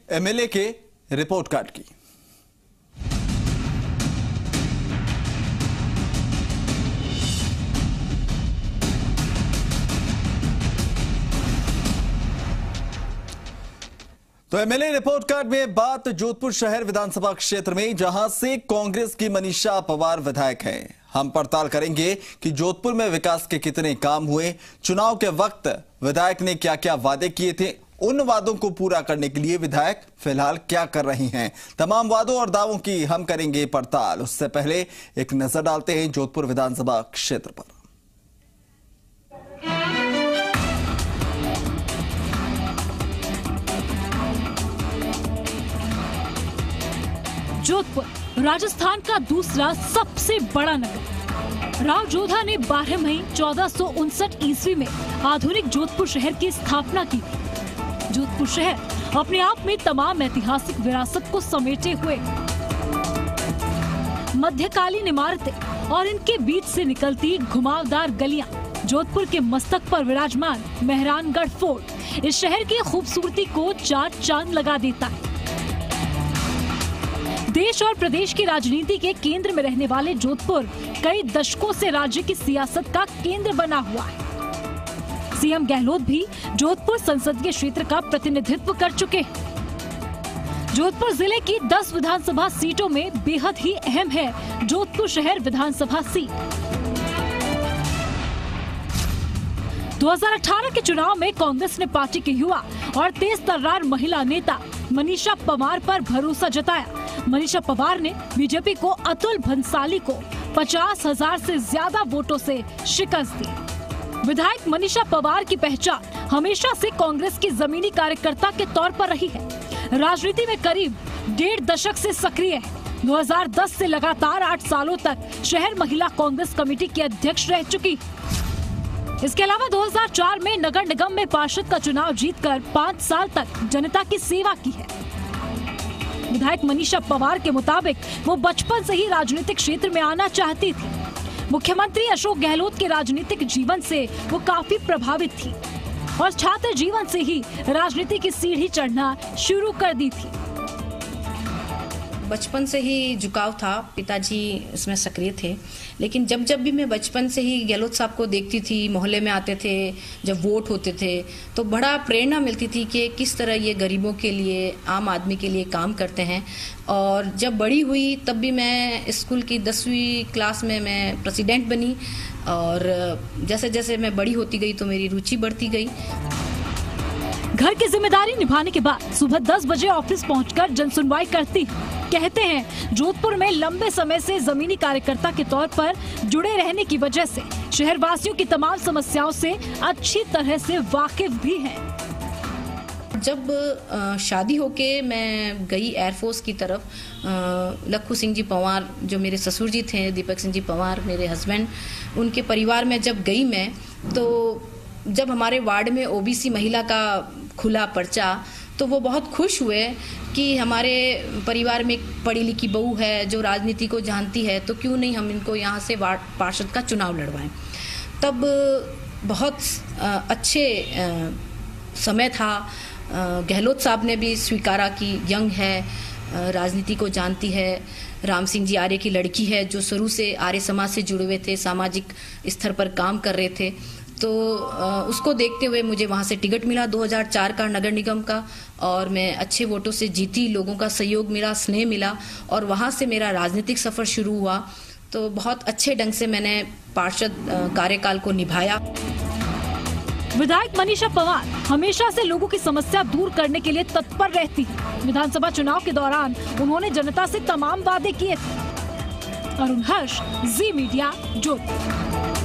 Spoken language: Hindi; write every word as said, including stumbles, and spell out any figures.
एमएलए के रिपोर्ट कार्ड की। तो एमएलए रिपोर्ट कार्ड में बात जोधपुर शहर विधानसभा क्षेत्र में, जहां से कांग्रेस की मनीषा पवार विधायक हैं। हम पड़ताल करेंगे कि जोधपुर में विकास के कितने काम हुए, चुनाव के वक्त विधायक ने क्या क्या वादे किए थे, उन वादों को पूरा करने के लिए विधायक फिलहाल क्या कर रही हैं। तमाम वादों और दावों की हम करेंगे पड़ताल। उससे पहले एक नजर डालते हैं जोधपुर विधानसभा क्षेत्र पर। जोधपुर राजस्थान का दूसरा सबसे बड़ा नगर। राव जोधा ने बारह मई चौदह सौ उनसठ ईस्वी में आधुनिक जोधपुर शहर की स्थापना की थी। जोधपुर शहर अपने आप में तमाम ऐतिहासिक विरासत को समेटे हुए मध्यकालीन इमारतें और इनके बीच से निकलती घुमावदार गलियां, जोधपुर के मस्तक पर विराजमान मेहरानगढ़ फोर्ट इस शहर की खूबसूरती को चार चांद लगा देता है। देश और प्रदेश की राजनीति के केंद्र में रहने वाले जोधपुर कई दशकों से राज्य की सियासत का केंद्र बना हुआ है। सीएम गहलोत भी जोधपुर संसदीय क्षेत्र का प्रतिनिधित्व कर चुके हैं। जोधपुर जिले की दस विधानसभा सीटों में बेहद ही अहम है जोधपुर शहर विधानसभा सीट। दो हज़ार अठारह के चुनाव में कांग्रेस ने पार्टी के युवा और तेज तर्रार महिला नेता मनीषा पवार पर भरोसा जताया। मनीषा पवार ने बीजेपी को अतुल भंसाली को पचास हजार से ज्यादा वोटों से शिकस्त दी। विधायक मनीषा पवार की पहचान हमेशा से कांग्रेस की जमीनी कार्यकर्ता के तौर पर रही है। राजनीति में करीब डेढ़ दशक से सक्रिय है। दो हज़ार दस से लगातार आठ सालों तक शहर महिला कांग्रेस कमेटी की अध्यक्ष रह चुकी। इसके अलावा दो हज़ार चार में नगर निगम में पार्षद का चुनाव जीतकर पाँच साल तक जनता की सेवा की है। विधायक मनीषा पवार के मुताबिक वो बचपन से ही राजनीतिक क्षेत्र में आना चाहती थी। मुख्यमंत्री अशोक गहलोत के राजनीतिक जीवन से वो काफी प्रभावित थी और छात्र जीवन से ही राजनीति की सीढ़ी चढ़ना शुरू कर दी थी। बचपन से ही झुकाव था, पिताजी इसमें सक्रिय थे, लेकिन जब जब भी मैं बचपन से ही गहलोत साहब को देखती थी, मोहल्ले में आते थे, जब वोट होते थे तो बड़ा प्रेरणा मिलती थी कि किस तरह ये गरीबों के लिए, आम आदमी के लिए काम करते हैं। और जब बड़ी हुई तब भी मैं स्कूल की दसवीं क्लास में मैं प्रेसिडेंट बनी और जैसे जैसे मैं बड़ी होती गई तो मेरी रुचि बढ़ती गई। घर की जिम्मेदारी निभाने के बाद सुबह दस बजे ऑफिस पहुंचकर जनसुनवाई करती। कहते हैं जोधपुर में लंबे समय से जमीनी कार्यकर्ता के तौर पर जुड़े रहने की वजह से शहर वासियों की तमाम समस्याओं से अच्छी तरह से वाकिफ भी हैं। जब शादी होके मैं गई एयरफोर्स की तरफ, लखू सिंह जी पवार जो मेरे ससुर जी थे, दीपक सिंह जी पवार मेरे हस्बैंड, उनके परिवार में जब गई मैं, तो जब हमारे वार्ड में ओबीसी महिला का खुला पर्चा, तो वो बहुत खुश हुए कि हमारे परिवार में एक पढ़ी लिखी बहू है जो राजनीति को जानती है, तो क्यों नहीं हम इनको यहाँ से वार्ड पार्षद का चुनाव लड़वाएं। तब बहुत अच्छे समय था। गहलोत साहब ने भी स्वीकारा कि यंग है, राजनीति को जानती है, राम सिंह जी आर्य की लड़की है जो शुरू से आर्य समाज से जुड़े हुए थे, सामाजिक स्तर पर काम कर रहे थे। तो उसको देखते हुए मुझे वहाँ से टिकट मिला दो हज़ार चार का नगर निगम का, और मैं अच्छे वोटों से जीती। लोगों का सहयोग मिला, स्नेह मिला, और वहाँ से मेरा राजनीतिक सफर शुरू हुआ। तो बहुत अच्छे ढंग से मैंने पार्षद कार्यकाल को निभाया। विधायक मनीषा पवार हमेशा से लोगों की समस्या दूर करने के लिए तत्पर रहती है। विधानसभा चुनाव के दौरान उन्होंने जनता से तमाम वादे किए थे। Arun Harsh, Zee media, Jodhpur.